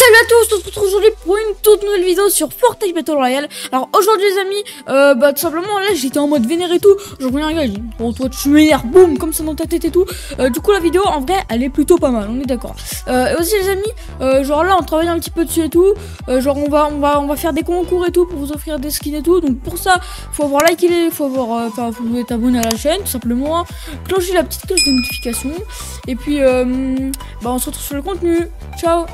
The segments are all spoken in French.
Salut à tous, on se retrouve aujourd'hui pour une toute nouvelle vidéo sur Fortnite Battle Royale. Alors aujourd'hui les amis, tout simplement là j'étais en mode vénère et tout. Je reviens un gars, il dit oh toi tu m'énerves, boum, comme ça dans ta tête et tout. Du coup la vidéo en vrai elle est plutôt pas mal, on est d'accord. Et aussi les amis, genre là on travaille un petit peu dessus et tout. Genre on va faire des concours et tout pour vous offrir des skins et tout. Donc pour ça, faut avoir liké, faut être abonné à la chaîne tout simplement. Clocher la petite cloche de notification. Et puis on se retrouve sur le contenu. Ciao.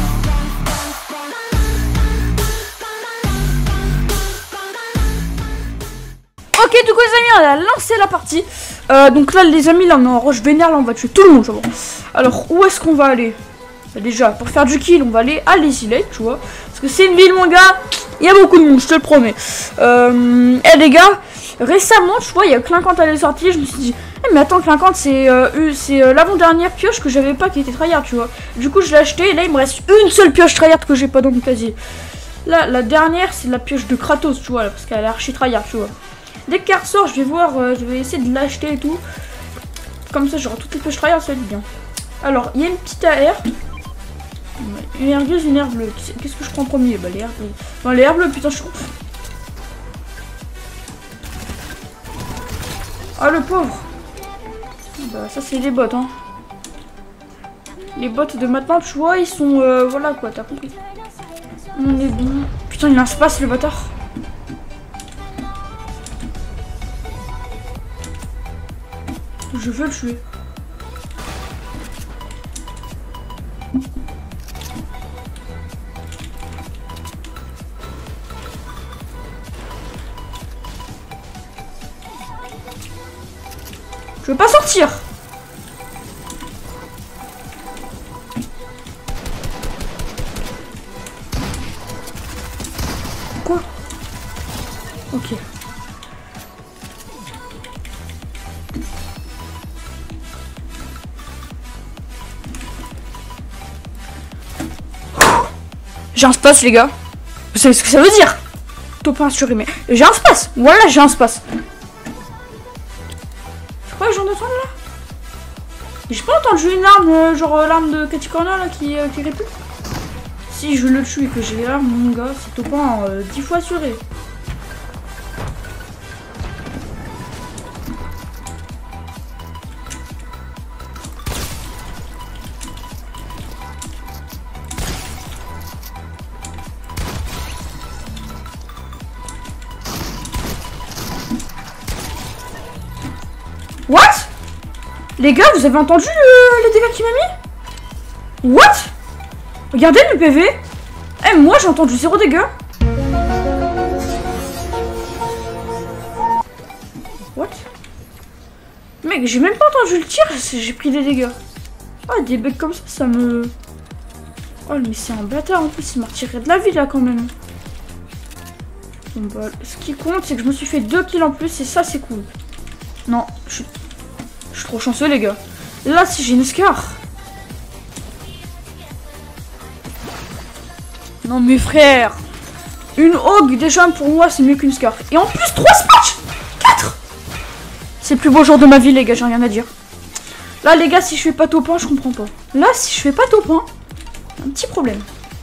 Ok, du coup les amis, on a lancé la partie. Donc là les amis, là on est en roche vénère, là on va tuer tout le monde, tu vois. Alors où est-ce qu'on va aller? Déjà pour faire du kill on va aller à Lazy Lake, tu vois, parce que c'est une ville mon gars, il y a beaucoup de monde, je te le promets. Et les gars, récemment tu vois il y a Clinquante à la sortie, je me suis dit mais attends, Clinquante c'est l'avant-dernière pioche que j'avais pas qui était tryhard, tu vois. Du coup je l'ai acheté et là il me reste une seule pioche tryhard que j'ai pas dans mon casier. Là la dernière c'est la pioche de Kratos, tu vois, là, parce qu'elle est archi tryhard, tu vois. Dès qu'elle ressort, je vais voir, je vais essayer de l'acheter et tout. Comme ça, j'aurai toutes les pioches tryhard, ça va être bien. Alors, il y a une petite AR. Une air grise, une air bleue. Qu'est-ce que je prends en premier? Bah, les airs bleus. Non, les airs bleus, putain, je suis. Ah, le pauvre. Bah, ça, c'est les bots, hein. Les bots de maintenant, tu vois, ils sont. Voilà quoi, t'as compris. On est bon. Putain, il a un space, le bâtard. Je veux le tuer. Je veux pas sortir. Quoi? Ok. J'ai un space les gars. Vous savez ce que ça veut dire? Top 1 sur mais j'ai un space. Voilà, j'ai un space. C'est quoi les gens d'entendre là? J'ai pas entendu une arme, genre l'arme de Katy Corner là qui répète. Si je le tue et que j'ai l'arme mon gars, c'est top 1 10 fois assuré. What? Les gars, vous avez entendu les dégâts qu'il m'a mis? What? Regardez le PV. Eh, moi j'ai entendu 0 dégâts. What? Mec, j'ai même pas entendu le tir, j'ai pris des dégâts. Ah, des bugs comme ça me... Oh, mais c'est un bâtard en plus, il m'a retiré de la vie là quand même. Bon, bah, ce qui compte, c'est que je me suis fait 2 kills en plus et ça c'est cool. Non, je suis trop chanceux les gars. Là si j'ai une scar. Non mais frère. Une hog déjà pour moi c'est mieux qu'une scar. Et en plus 3 spatchs 4. C'est le plus beau jour de ma vie les gars, j'ai rien à dire. Là les gars si je fais pas top 1 je comprends pas. Là si je fais pas top 1, un petit problème.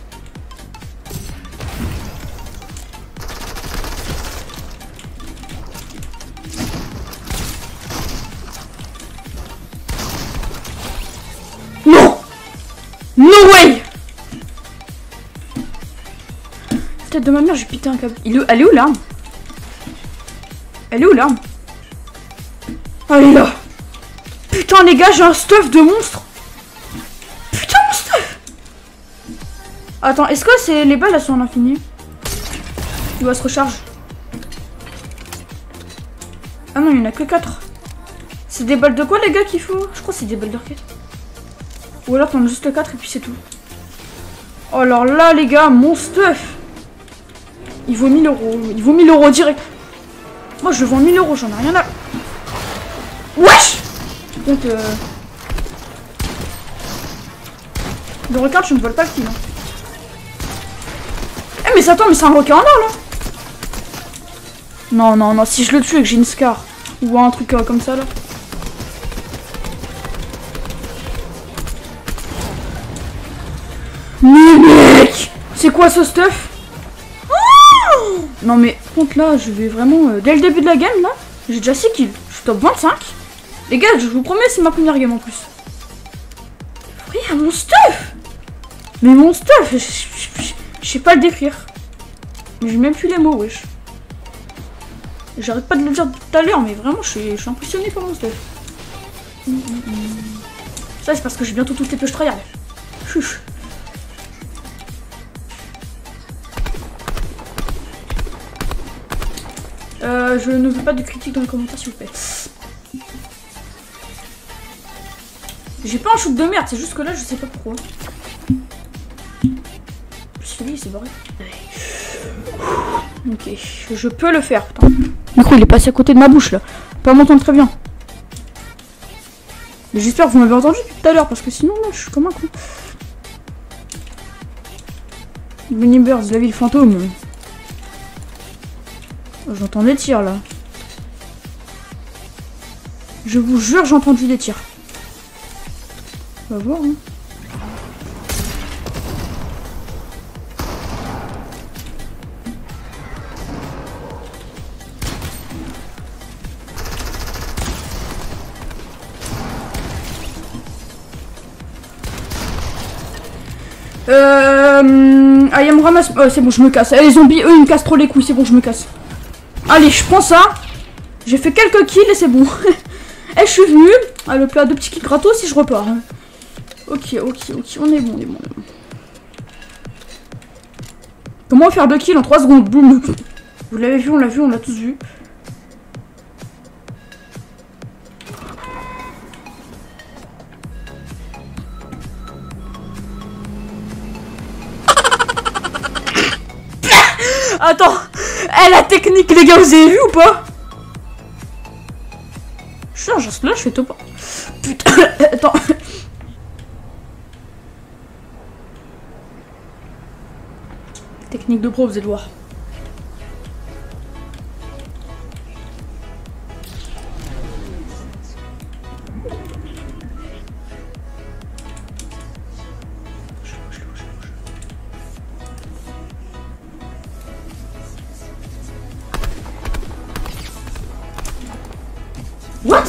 Non! No way! Tête de ma mère, j'ai pété un câble. Elle est où l'arme? Elle est où l'arme? Elle est là! Putain les gars, j'ai un stuff de monstre! Putain mon stuff! Attends, est-ce que c'est les balles elles sont à l'infini? Il doit se recharge. Ah non, il y en a que 4. C'est des balles de quoi les gars qu'il faut? Je crois que c'est des balles de roquette. Ou alors t'en as juste 4 et puis c'est tout. Oh alors là les gars, mon stuff. Il vaut 1000 euros. Il vaut 1000 euros direct. Moi je le vends 1000 euros, j'en ai rien à... Wesh. Donc le requin tu me voles pas le kill hein. Eh mais attends, mais c'est un requin en or là. Non non non, si je le tue et que j'ai une scar ou un truc comme ça là. Mais mec, quoi ce stuff? Oh non mais contre là, je vais vraiment... dès le début de la game là, j'ai déjà 6 kills. Je suis top 25. Les gars, je vous promets, c'est ma première game en plus. Regarde mon stuff. Mais mon stuff, je sais pas le décrire. Mais j'ai même plus les mots, wesh. J'arrête pas de le dire tout à l'heure, mais vraiment, je suis impressionné par mon stuff. Ça, c'est parce que j'ai bientôt toutes les pêches tryhard. Chut. Je ne veux pas de critiques dans les commentaires, s'il vous plaît. J'ai pas un shoot de merde, c'est juste que là, je sais pas pourquoi. C'est barré. Ok, je peux le faire. Putain. Du coup, il est passé à côté de ma bouche là. Pas m'entendre très bien. Mais j'espère que vous m'avez entendu tout à l'heure parce que sinon, là, je suis comme un con. Bunny Birds, la ville fantôme. J'entends des tirs là. Je vous jure, j'ai entendu des tirs. On va voir. Hein. Allez, me ramasse. C'est bon, je me casse. Les zombies, eux, ils me cassent trop les couilles. C'est bon, je me casse. Allez, je prends ça. J'ai fait quelques kills et c'est bon. Et je suis venu. Ah, le plat de petits kills gratos si je repars. Ok. On est bon. Comment faire 2 kills en 3 secondes? Boum. Vous l'avez vu, on l'a tous vu. Attends, la technique les gars, vous avez vu ou pas? Je suis là, je fais top. Putain, attends. Technique de pro, vous allez voir. What?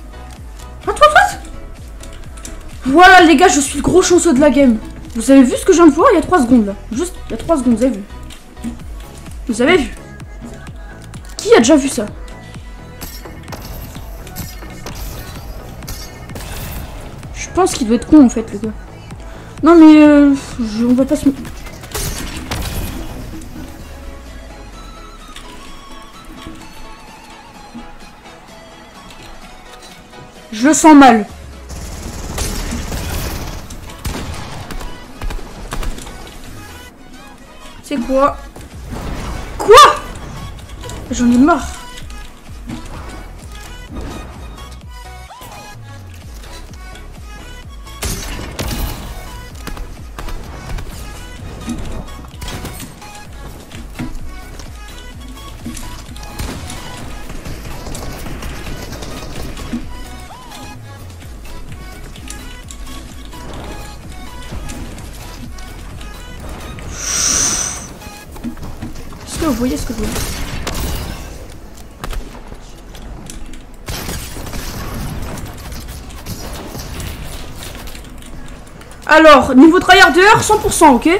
Voilà les gars, je suis le gros chanceux de la game. Vous avez vu ce que je viens de voir il y a 3 secondes là. Juste il y a 3 secondes, vous avez vu? Vous avez vu? Qui a déjà vu ça? Je pense qu'il doit être con en fait le gars. Non mais on va pas se... Je le sens mal. C'est quoi? Quoi? J'en ai marre. Vous voyez ce que je veux dire. Alors, niveau tryharder, 100%, ok.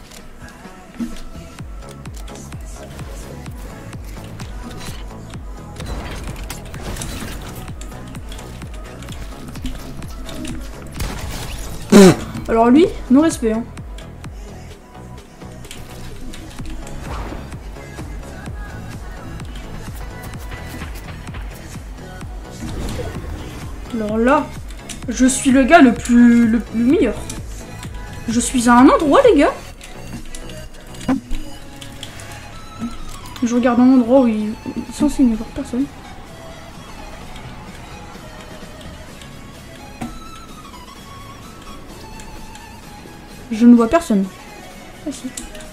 Alors lui, non respect, hein. Alors là, je suis le gars le plus meilleur. Je suis à un endroit, les gars. Je regarde un endroit où il est censé n'y avoir personne. Je ne vois personne. Ah si.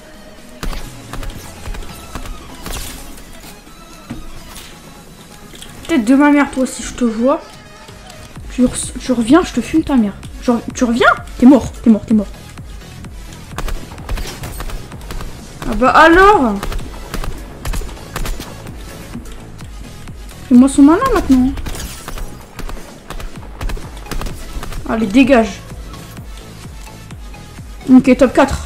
Tête de ma mère, toi, si je te vois. Tu reviens, je te fume ta mère. Tu reviens? T'es mort. Ah bah alors. Fais-moi son malin maintenant. Allez, dégage. Ok, top 4.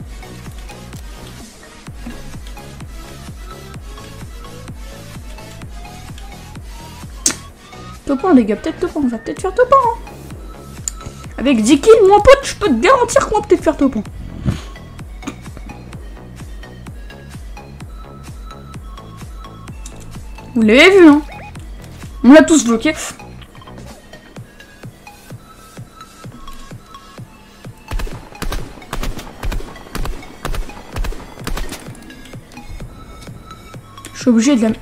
Top 1, les gars, peut-être top 1. On va peut-être faire top 1. Hein. Avec 10 kills, mon pote, je peux te garantir qu'on va peut-être faire top 1. Vous l'avez vu, hein? On l'a tous bloqué. Je suis obligé de la...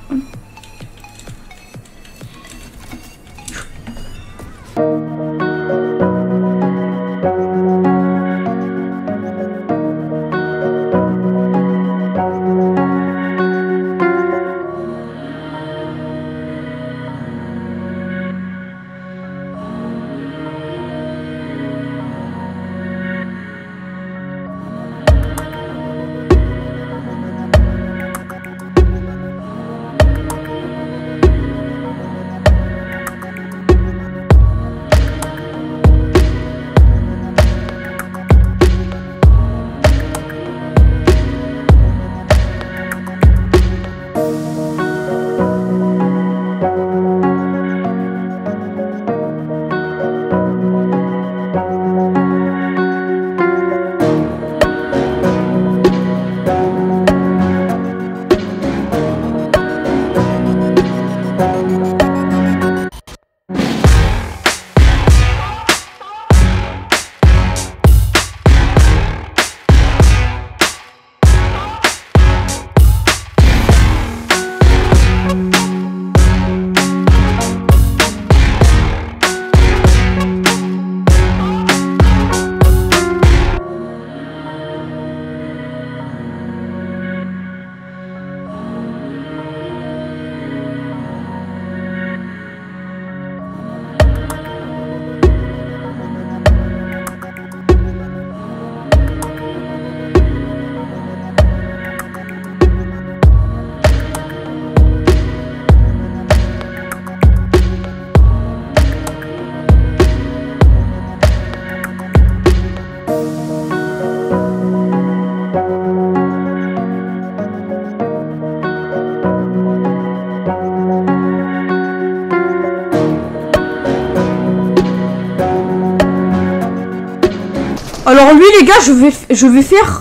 Alors lui les gars, je vais faire...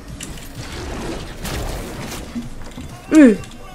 Boum,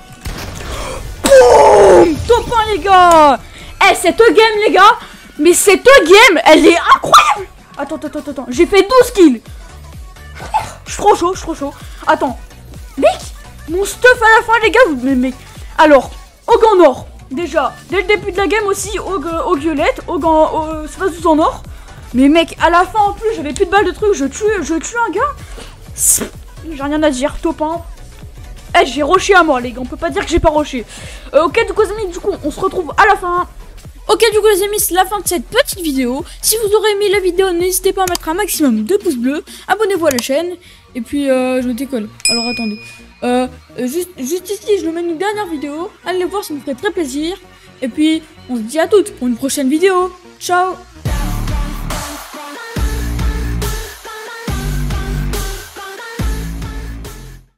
top 1 les gars. Eh, cette game les gars. Mais cette game, elle est incroyable. Attends. J'ai fait 12 kills. Je suis trop chaud, Attends. Mec, mon stuff à la fin les gars. Mais mec. Alors, au gant or. Déjà, dès le début de la game aussi, au violette, au gant... c'est pas tout en or. Mais mec, à la fin en plus, j'avais plus de balles de trucs, je tue un gars. J'ai rien à dire, top 1. Eh, j'ai rushé à mort les gars, on peut pas dire que j'ai pas rushé. Ok du coup les amis, du coup on se retrouve à la fin. Ok du coup les amis, c'est la fin de cette petite vidéo. Si vous aurez aimé la vidéo, n'hésitez pas à mettre un maximum de pouces bleus. Abonnez-vous à la chaîne. Et puis je décolle. Alors attendez. Juste ici, je vous mets une dernière vidéo. Allez voir, ça me ferait très plaisir. Et puis on se dit à toutes pour une prochaine vidéo. Ciao.